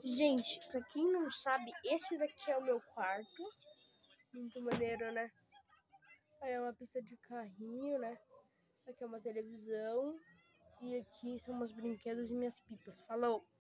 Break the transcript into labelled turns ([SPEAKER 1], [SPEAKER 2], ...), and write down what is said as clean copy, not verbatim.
[SPEAKER 1] Gente, pra quem não sabe, esse daqui é o meu quarto. Muito maneiro, né? Aí é uma pista de carrinho, né? Aqui é uma televisão. E aqui são meus brinquedos e minhas pipas. Falou!